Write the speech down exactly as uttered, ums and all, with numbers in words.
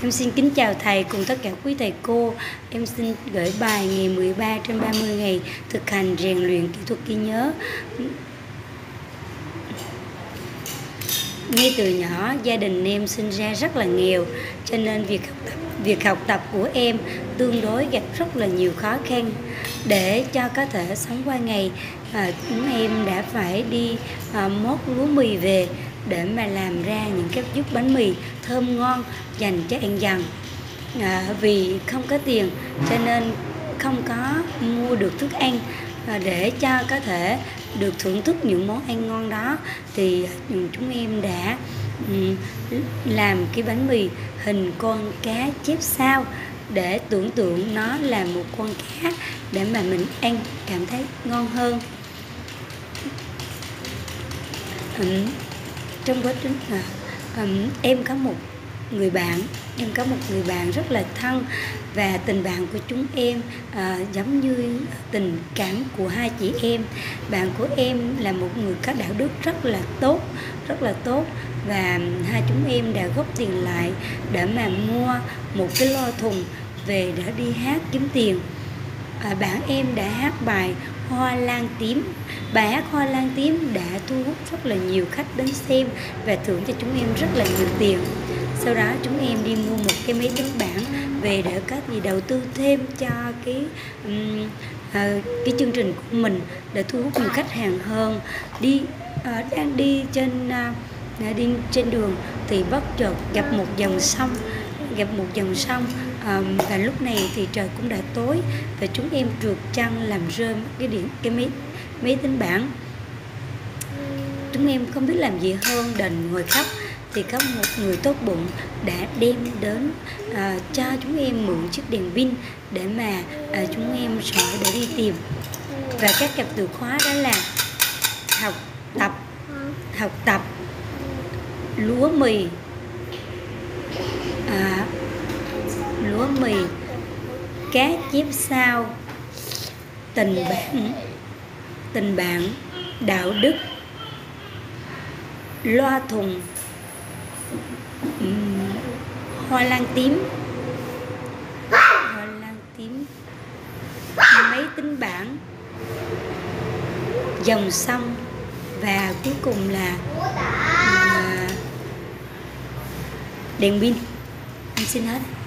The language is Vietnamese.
Em xin kính chào thầy cùng tất cả quý thầy cô. Em xin gửi bài ngày mười ba trên ba mươi ngày thực hành rèn luyện kỹ thuật ghi nhớ. Ngay từ nhỏ, gia đình em sinh ra rất là nghèo, cho nên việc học tập, việc học tập của em tương đối gặp rất là nhiều khó khăn. Để cho có thể sống qua ngày, à, chúng em đã phải đi à, mốt lúa mì về để mà làm ra những cái chút bánh mì thơm ngon dành cho ăn dần. À, vì không có tiền cho nên không có mua được thức ăn à, để cho có thể được thưởng thức những món ăn ngon đó, thì chúng em đã um, làm cái bánh mì hình con cá chép sao để tưởng tượng nó là một con cá để mà mình ăn cảm thấy ngon hơn. Um, trong quá trình à, um, em có một người bạn em có một người bạn rất là thân, và tình bạn của chúng em à, giống như tình cảm của hai chị em. Bạn của em là một người có đạo đức rất là tốt rất là tốt và hai chúng em đã góp tiền lại để mà mua một cái loa thùng về để đi hát kiếm tiền. À, bạn em đã hát bài Hoa Lan Tím. Bài hát Hoa Lan Tím đã thu hút rất là nhiều khách đến xem và thưởng cho chúng em rất là nhiều tiền. Sau đó chúng em đi mua một cái máy tính bảng về để có gì đầu tư thêm cho cái um, uh, cái chương trình của mình để thu hút nhiều khách hàng hơn. Đi uh, đang đi trên uh, đi trên đường thì bất chợt gặp một dòng sông gặp một dòng sông um, và lúc này thì trời cũng đã tối và chúng em trượt chân làm rơi cái điện cái máy máy tính bảng. Chúng em không biết làm gì hơn đành ngồi khóc, thì có một người tốt bụng đã đem đến à, cho chúng em mượn chiếc đèn pin để mà à, chúng em sỏi để đi tìm. Và các cặp từ khóa đó là học tập học tập lúa mì à, lúa mì cá chép sao, tình bạn tình bạn đạo đức, loa thùng, uhm, hoa lan tím hoa lan tím máy tính bảng, dòng sông và cuối cùng là uh, đèn pin. Em xin hết.